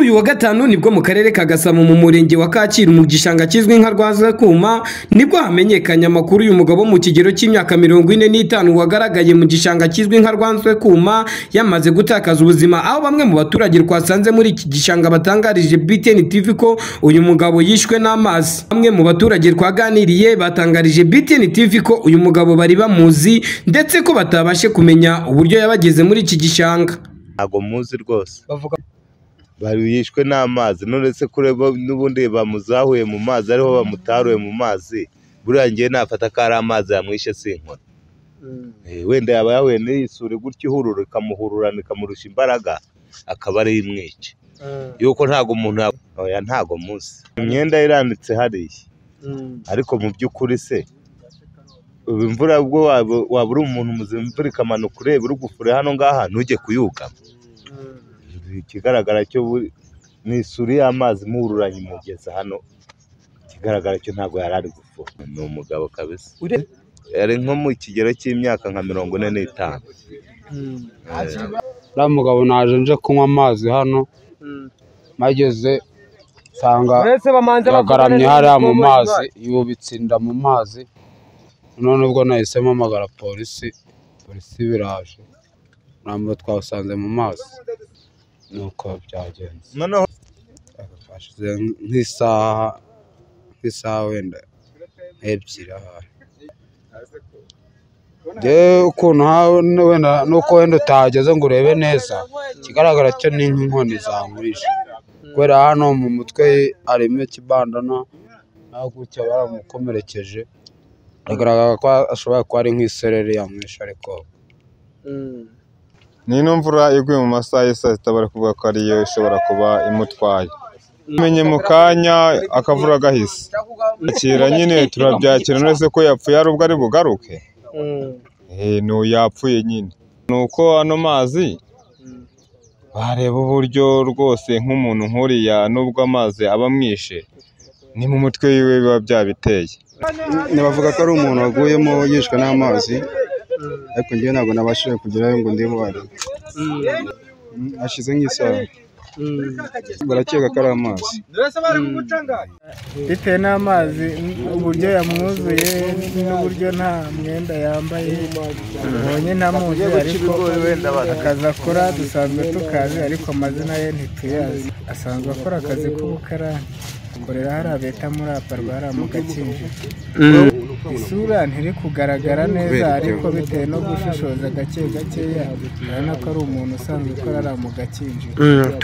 Kuri uyu wa gatanu nibwo mu karere ka Gasabo mu murenge wa Kacyiru mu gishanga kizwi nka Rwazakuma nibwo hamenyekanye amakuru uyu mugabo mu kigero cy'imyaka 45 wagaragaye mu gishanga kizwi nka Rwazakuma yamaze gutakaza ubuzima, aho bamwe mu baturage twasanze muri iki gishanga batangarije BTN TV ko uyu mugabo yishwe n'amazi. Bamwe mu baturage twaganiriye batangarije BTN TV ko uyu mugabo bari bamuzi ndetse ko batabashe kumenya uburyo yabageze muri iki gishanga. Ntago muzi rwose, bari yishwe n'amazi, none se kureba n'ubundi bamuzahuye mu mazi ariho bamutaruye mu mazi, buriya ngiye nafata ko ari amazi yamwishe sinkora. Wenda yaba yahuye n'isuri gutyo ihurura ikamuhururana ikamurusha imbaraga akaba ari imwica. Yuko ntago umuntu oya ntago muzi. Imyenda iranditse hariya, ariko mu by'ukuri se imvura ubwo wabura umuntu muzima, imvura ikamanuka ureba uri gufure hano ngaha ntujye kuyugama. Ikigaragara cyo ni isuri y'amazi muhururanye imugeza hano, ikigaragara cyo ntago yari ari gufura. Ni umugabo kabisa, yari nko mu kigero cy'imyaka nka 45. Uriya mugabo naje nje kunywa amazi hano, mageze sanga bagaramye hariya mu mazi, yubitse inda mu mazi. None ubwo nahisemo amagara polisi biraje, ntabwo twawusanze mu mazi. Nuko byagenze noneho fashize nk'isaha wenda ebyiri aha. Ukuntu wenda nuko wenda utahageze ngo urebe neza, ikigaragara cyo ni nk'inkoni zangurisha, kubera hano mu mutwe harimo ikibandana naho gutya baramukomerekeje, agaragara ko ashobora kuba ari nk'isereri yamwishe. Ariko n'ino mvura iguye mu masaha y'isa sita bari kuvuga ko ariyo ishobora kuba imutwaye. Menye mu kanya akavura gahise, akira nyine turabyakira, none ko yapfuye ari ubwo ari bugaruke. No yapfuye nyine, nuko ano mazi bareba uburyo rwose nk'umuntu nkuriya nubwo amazi aba mwishe ni mu mutwe wiwe biba byabiteye. Bavuga ko ari umuntu waguyemo yishwe n'amazi, ariko njye ntabwo nabashije kugerayo ngo ndebe. Ashize nk'isaha, barakeka ko ari amazi. Bitewe n'amazi uburyo yamwuzuye n'uburyo nta mwenda yambaye, ubonye ntamuzi, ariko akazi akora dusanzwe tukazi, ariko amazina ye ntituyazi. Asanzwe akora akazi k'ubukarani, akorera hariya bita muri Aparwa hariya mu Gakinjiro. Isura ntiri kugaragara neza, ariko bitewe no gushishoza gake gakeya urabona ko ari umuntu usanzwe ukora hariya mu Gakinjiro.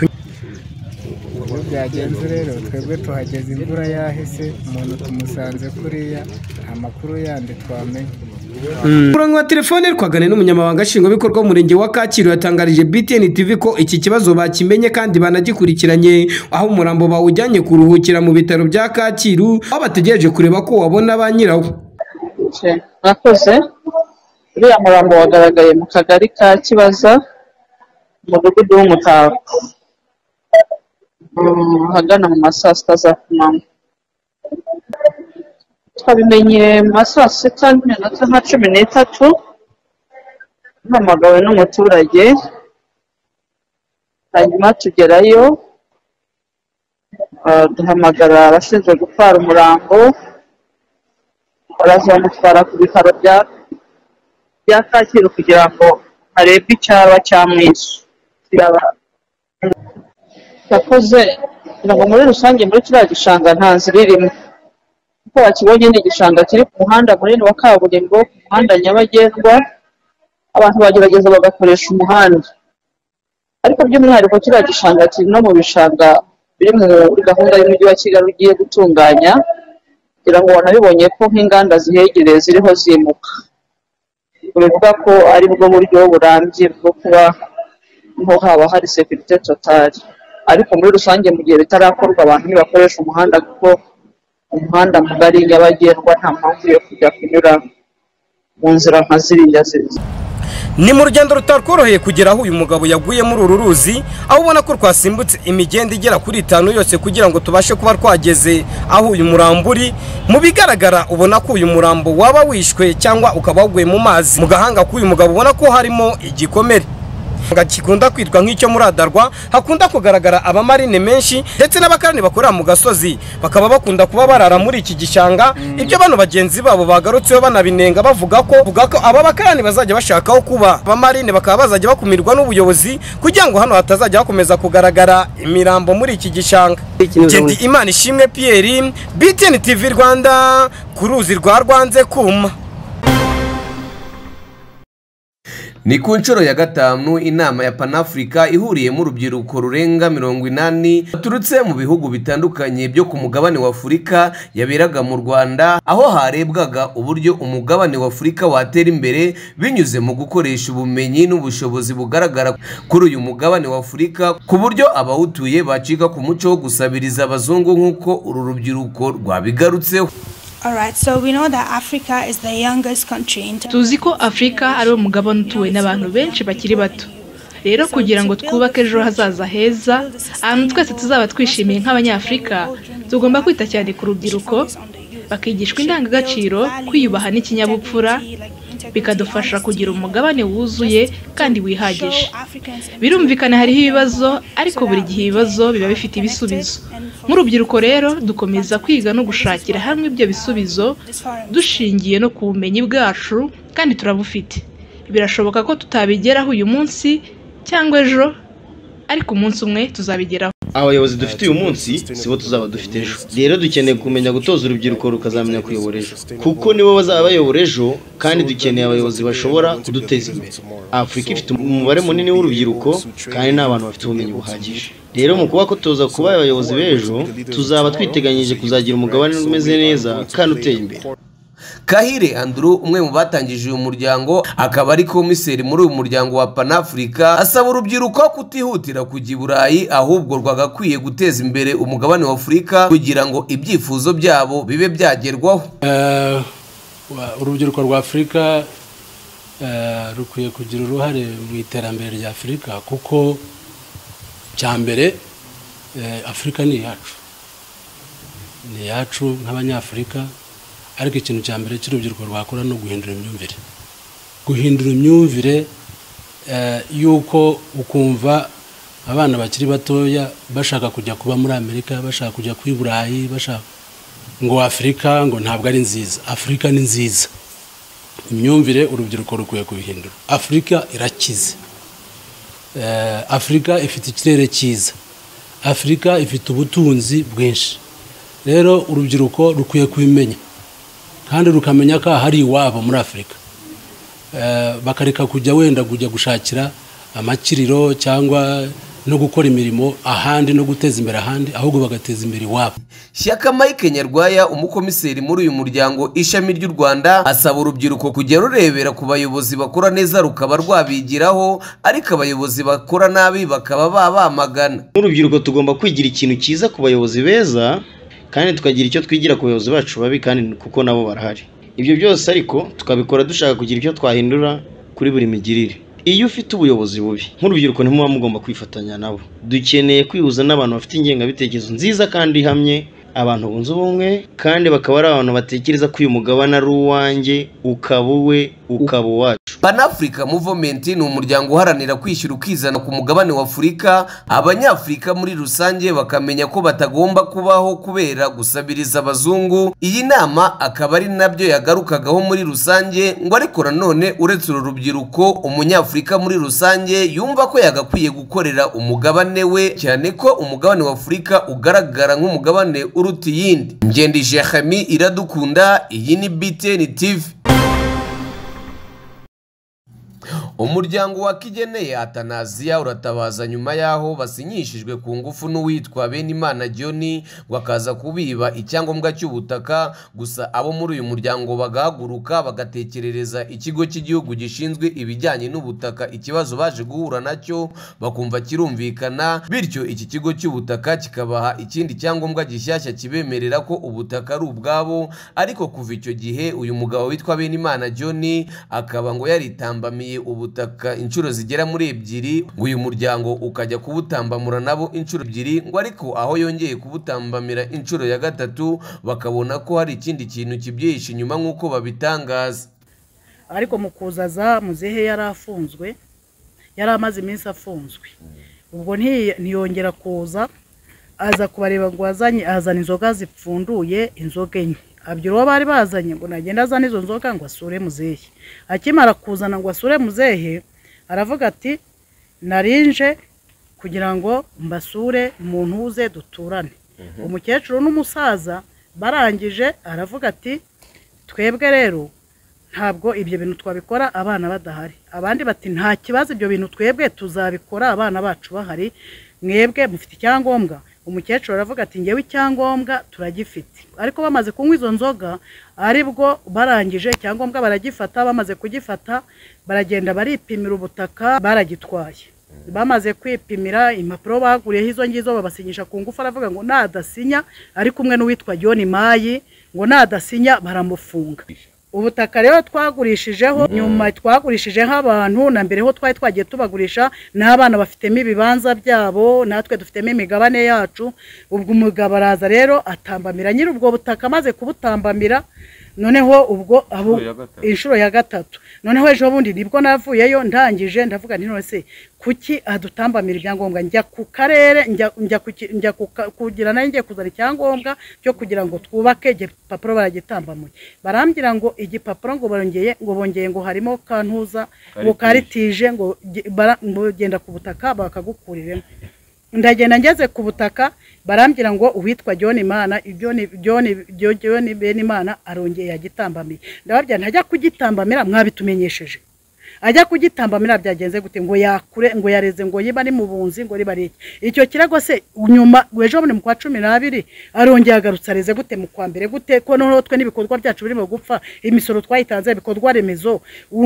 Ubu byagenze rero, twebwe tuhageze imvura yahise, umuntu tumusanze kuriya, amakuru yandi twamenye. Murongo wa telefone twagane n'umunyamabanga nshingwabikorwa w'umurenge wa Kacyiru yatangarije BTN TV ko iki kibazo bakimenye kandi banagikurikiranye, aho umurambo bawujyanye kuruhukira mu bitaro bya Kacyiru, aho bategereje kureba ko wabona ba nyirawo. Mwakoze. Uriya murambo wagaragaye mu kagari ka Kibaza, umudugudu w'Umutako, hagana mu masaa 6 za kumanywa. Twabimenye mu masaa 6 n'iminota nka 13, mpamagawe n'umuturage, hanyuma tugerayo, duhamagara abashinzwe gutwara umurambo, baraza bamutwara ku bitaro bya Kacyiru kugira ngo harebwe icyaba cyamwishe. Yakoze ngo muri rusange muri kiriya gishanga nta nzira irimo, kuko wakibonye ni igishanga kiri ku muhanda munini wa kaburimbo, ku muhanda nyabagendwa, abantu bagerageza bagakoresha umuhanda, ariko by'umwihariko kiriya gishanga kiri no mu bishanga biri muri gahunda y'umujyi wa Kigali ugiye gutunganya, kugira ngo wanabibonye ko nk'inganda zihegereye ziriho zimuka. Bivuga ko ari bwo buryo burambye bwo kuba niho haba hari sécurité totale, ariko muri rusange mu gihe bitarakorwa abantu ntibakoresha umuhanda, kuko umuhanda mugari nyabagendwa nta mpamvu yo kujya kunyura mu nzira nka ziriya ziriya. Ni mu rugendo rutakoroheye kugera aho uyu mugabo yaguye muri uru ruzi, aho ubona ko twasimbutse imigenda igera kuri 5 yose kugira ngo tubashe kuba twageze aho uyu murambo uri. Mu bigaragara ubona ko uyu murambo waba wishwe cyangwa ukaba waguye mu mazi. Mu gahanga k'uyu mugabo ubona ko harimo igikomere. Gakikunda kwitwa nk'icyo muri Adarwa hakunda kugaragara abamarine menshi ndetse n'abakarani bakorera mu gasozi bakaba bakunda kuba barara muri iki gishanga ibyo bano bagenzi babo bagarutseho banabinenga bavuga ko aba bakarani bazajya bashakaho kuba abamarine bakaba bazajya bakumirwa n'ubuyobozi kugira ngo hano hatazajya hakomeza kugaragara imirambo muri iki gishanga. Gendi Imana ishimwe Pierre, BTN TV Rwanda, ku ruzi rwa Rwanze-Kuma. Ni ku nshuro ya gatanu inama ya Pan-Africa ihuriyemo urubyiruko rurenga 80 baturutse mu bihugu bitandukanye byo ku mugabane wa Afurika yaberaga mu Rwanda, aho harebwaga uburyo umugabane wa Afurika watera imbere binyuze mu gukoresha ubumenyi n'ubushobozi bugaragara kuri uyu mugabane wa Afurika, ku buryo abawutuye bacika ku muco wo gusabiriza abazungu nk'uko uru rubyiruko rwabigarutseho. Alright, so we know that Africa is the youngest country. Tuzi ko Afrika ari umugabane utuwe n'abantu benshi bakiri bato. Rero kugira ngo twubake ejo hazaza heza, ahantu twese tuzaba twishimiye nk'abanyafrika, tugomba kwita cyane ku rubyiruko, bakigishwa indangagaciro, kwiyubaha n'ikinyabupfura, bikadufasha kugira umugabane wuzuye kandi wihagije. Birumvikana hariho ibibazo, ariko buri gihe ibibazo biba bifite ibisubizo. Nk'urubyiruko rero dukomeza kwiga no gushakira hamwe ibyo bisubizo dushingiye no ku bumenyi bwacu kandi turabufite. Birashoboka ko tutabigeraho uyu munsi cyangwa ejo, ariko umunsi umwe tuzabigeraho. Abayobozi dufite uyu munsi sibo tuzaba dufite ejo. Rero dukeneye kumenya gutoza urubyiruko rukazamenya kuyobora ejo, kuko nibo bazaba bayobora ejo, kandi dukeneye abayobozi bashobora kuduteza imbere. Afrika ifite umubare munini w'urubyiruko kandi n'abantu bafite ubumenyi buhagije. Rero mu kuba ko tuza kuba abayobozi b'ejo, tuzaba twiteganyije kuzagira umugabane umeze neza kandi uteye imbere. Kahire Andrew, umwe mu batangije uyu muryango akaba ari komiseri muri uyu muryango wa Pan-Africa, asaba urubyiruko kutihutira kujya i Burayi, ahubwo rwagakwiye guteza imbere umugabane wa Afurika kugira ngo ibyifuzo byabo bibe byagerwaho. Urubyiruko rwa Afurika rukwiye kugira uruhare mu iterambere rya Afurika, kuko cyambere Afurika ni yacu nk'abanyafurika, ariko ikintu cya mbere cy'urubyiruko rwakora no guhindura imyumvire yuko ukumva abana bakiri batoya bashaka kujya kuba muri Amerika, bashaka kujya kuri Burayi, bashaka ngo Afurika ngo ntabwo ari nziza. Afurika ni nziza. Imyumvire urubyiruko rukwiye kubihindura. Afurika irakize. Afurika ifite ikirere cyiza. Afurika ifite ubutunzi bwinshi. Rero urubyiruko rukwiye kubimenya kandi rukamenya ko hari iwabo muri Afurika, bakareka kujya wenda kujya gushakira amakiriro cyangwa no gukora imirimo ahandi no guteza imbere ahandi, ahubwo bagateza imbere iwabo. Shyaka Mike Nyarwaya, umukomiseri muri uyu muryango ishami ry'u Rwanda, asaba urubyiruko kujya rurebera ku bayobozi bakora neza rukaba rwabigiraho, ariko abayobozi bakora nabi bakaba babamagana. Urubyiruko tugomba kwigira ikintu cyiza ku bayobozi beza, kandi tukagira icyo twigira ku bayobozi bacu babi, kandi kuko nabo barahari. Ibyo byose ariko tukabikora dushaka kugira icyo twahindura kuri buri migirire. Iyo ufite ubuyobozi bubi, nk'urubyiruko ntimuba mugomba kwifatanya nabo. Dukeneye kwihuza n'abantu bafite ingengabitekerezo nziza kandi ihamye, abantu bunze ubumwe, kandi bakaba ari abantu batekereza ko uyu mugabane ari uwanjye, ukaba uwe, ukaba uwacu. Pan-Africa Movement ni umuryango uharanira kwishyura ukizana ku mugabane wa Afurika. Abanyafurika muri rusange bakamenya ko batagomba kubaho kubera gusabiriza abazungu. Iyi nama akaba ari nabyo yagarukagaho muri rusange, ngo ariko nanone uretse uru rubyiruko, umunyafurika muri rusange yumva ko yagakwiye gukorera umugabane we, cyane ko umugabane wa Afurika ugaragara nk'umugabane uruta iyindi. Ngendi Jeremy Iradukunda, iyi ni BTN TV. Umuryango wa Kigeneye Atanasia uratabaza nyuma yaho basinyishijwe ku ngufu n'uwitwa Benimana John wakaza kubiba icyangombwa cy'ubutaka. Gusa abo muri uyu muryango bagahaguruka bagatekerereza ikigo cy'igihugu gishinzwe ibijyanye n'ubutaka ikibazo baje guhura nacyo, bakumva kirumvikana, bityo iki kigo cy'ubutaka kikabaha ikindi cyangombwa gishyashya kibemerera ko ubutaka ari ubwabo. Ariko kuva icyo gihe uyu mugabo witwa Benimana John akaba ngo yaritambamiye ubutaka inshuro zigera muri 2, ngo uyu muryango ukajya kubutambamura nabo inshuro 2, ngo ariko aho yongeye kubutambamira inshuro ya 3 bakabona ko hari ikindi kintu kibyihishe inyuma nk'uko babitangaza. Ariko mukuzaza muzehe yarafunzwe yari amaze iminsi afunzwe. Ubwo ntiyongera kuza, aza kubareba ngo azana inzoga zipfunduye, inzoga enye. Abyo uwo bari bazanye ngo nagenda azana izo nzoga ngo asure muzehe. Akimara kuzana ngo asure muzehe, aravuga ati narinje kugira ngo mbasure umuntu uze duturane. Umukecuru n'umusaza barangije aravuga ati twebwe rero ntabwo ibyo bintu twabikora abana badahari. Abandi bati nta kibazo, ibyo bintu twebwe tuzabikora abana bacu bahari, mwebwe mufite icyangombwa. Umukecuru aravuga ati ngewe icyangombwa turagifite. Ariko bamaze kunywa izo nzoga aribwo barangije icyangombwa baragifata. Bamaze kugifata baragenda baripimira ubutaka, baragitwaye. Bamaze kwipimira impapuro baguriyeho izo ngizo babasinyisha ku ngufu. Aravuga ngo nadasinya ari kumwe n'uwitwa John Mayi, ngo nadasinya baramufunga. Ubutaka rero twagurishijeho, nyuma twagurishijeho abantu, na mbere ho twari twagiye tubagurisha n'abana bafitemo ibibanza byabo, natwe dufitemo imigabane yacu. Ubwo umugabo araza rero atambamira nyiri ubwo butaka, maze kubutambamira noneho ubwo inshuro ya gatatu. Noneho ejo bundi nibwo navuyeyo ndangije ndavuga nti none se kuki adutambamira ibyangombwa? Njya ku karere, njya kugira nayo ngiye kuzana icyangombwa cyo kugira ngo twubake. Igipapuro baragitambamuye, barambwira ngo igipapuro ngo bongeye ngo harimo kantuza ngo karitije, ngo genda ku butaka bakagukuriremo. Ndagenda ngeze ku butaka barambwira ngo uwitwa John Imana, John Benimana arongeye yagitambamiye. Ndababwira ntajya kugitambamira, mwabitumenyesheje. Ajya kugitambamira byagenze gute? Ngo yakure, ngo yareze, ngo yiba ni mu bunzi, ngo riba riki. Icyo kirago se nyuma wejo mu kwa 12 arongeye agarutse areze gute mu kwa mbere gute? Ko noneho twe nibikorwa byacu birimo gupfa, imisoro twayitanze, bikorwa remezo,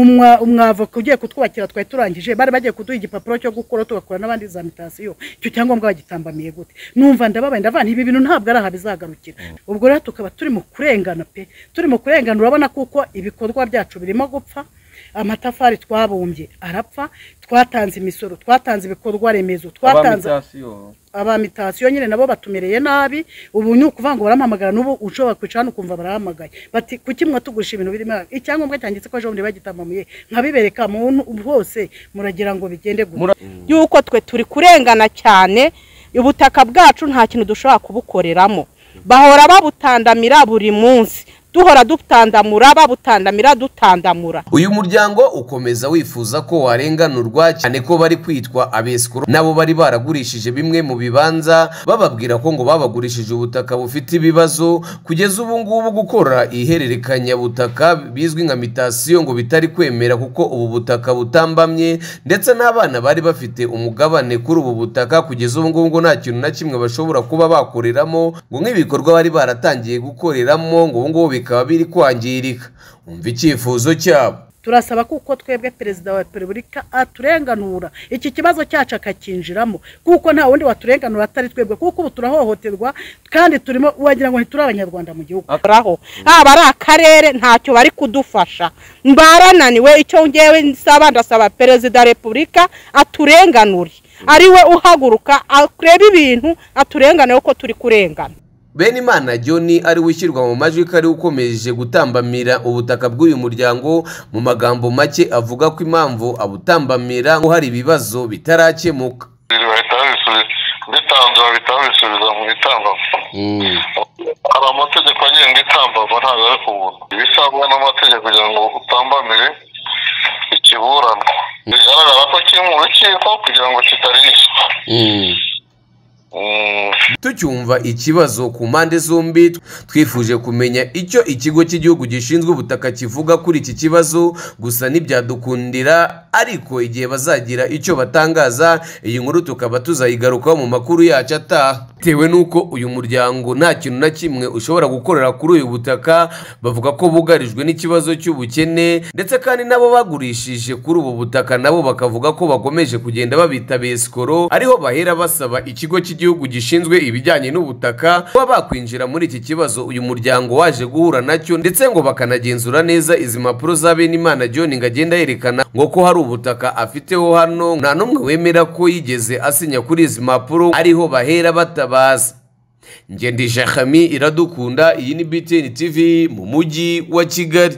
umwavo kugiye kutwubakira twari turangije, bari bagiye kuduha igipapuro cyo gukora tugakora n'abandi za mitasiyo. Icyo cyangombwa bagitambamiye gute? Numva ndababaye, ndavana ibi bintu ntabwo ari aha bizagarukira. Ubwo rero tukaba turi mu kurengana pe, turi mu kurengana. Urabona kuko ibikorwa byacu birimo gupfa, amatafari twabumbye arapfa, twatanze imisoro, twatanze ibikorwa remezo, twatanze abamitasiyo nyine nabo batumereye nabi. Ubu ni ukuvuga ngo barampamagara, n'ubu ushobora kwicana ukumva barahamagaye bati kuki mwatugurisha ibintu birimo icyangombwa cyangitse ko ejo bundi bagitambamiye, nkabibereka muntu hose muragira ngo bigende gute? Yuko twe turi kurengana cyane, ubutaka bwacu nta kintu dushobora kubukoreramo. Bahora babutandamira buri munsi, duhora dutandamura, babutandamira dutandamura. Uyu muryango ukomeza wifuza ko warenganurwa, cyane ko bari kwitwa abeskoro nabo bari baragurishije bimwe mu bibanza, bababwira ko ngo babagurishije ubutaka bufite ibibazo. Kugeza ubu ngubu gukora ihererekanya butaka bizwi nka mitasiyo ngo bitari kwemera kuko ubu butaka butambamye, ndetse n'abana bari bafite umugabane kuri ubu butaka. Kugeza ubu ngubu ngo nta kintu na kimwe bashobora kuba bakoreramo, ngo nk'ibikorwa bari baratangiye gukoreramo ngo ngo bikaba biri kwangirika. Umva icyifuzo cyabo. Turasaba kuko twebwe Perezida wa Repubulika aturenganura, iki kibazo cyacu akakinjiramo, kuko nta wundi waturenganura atari twebwe, kuko ubu turahohoterwa kandi turimo wagira ngo ntituri abanyarwanda mu gihugu. Aho ari akarere ntacyo bari kudufasha, mbarananiwe. Icyo ngewe ndasaba Perezida wa Repubulika aturenganure, ariwe uhaguruka akureba ibintu, aturenganure uko turi kurengana. Benimana John ari wishyirwa mu majwi kari ukomeje gutambamira ubutaka bw'uyu muryango. Mu magambo make avuga ko impamvu abutambamira ngo hari ibibazo bitarakemuka. Bitabisubiza mu itambamo. Hari amategeko agenga itambamo, ntabwo ari kubura. Ibisabwa n'amategeko kugira ngo utambamire ikiburano bigaragara ko kiri mu rukiko kugira ngo kitarishwa. Tucyumva ikibazo ku mpande zombi, twifuje kumenya icyo ikigo cy'igihugu gishinzwe ubutaka kivuga kuri iki kibazo, gusa ntibyadukundira. Ariko igihe bazagira icyo batangaza, iyi nkuru tukaba tuzayigarukaho mu makuru yacu ataha. Bitewe n'uko uyu muryango nta kintu na kimwe ushobora gukorera kuri uyu butaka, bavuga ko bugarijwe n'ikibazo cy'ubukene, ndetse kandi nabo bagurishije kuri ubu butaka nabo bakavuga ko bakomeje kugenda babita besikoro. Ariho bahera basaba ikigo cy'igihugu gishinzwe ibijyanye n'ubutaka kuba bakwinjira muri iki kibazo uyu muryango waje guhura nacyo, ndetse ngo bakanagenzura neza izi mpapuro za Benimana John ngo agenda yerekana ngo ko hari ubutaka afiteho hano. Nta n'umwe wemera ko yigeze asinya kuri izi mpapuro, ariho bahera batabaza. Ngendije Khami Iradukunda, iyi ni BTN TV mu mujyi wa Kigali.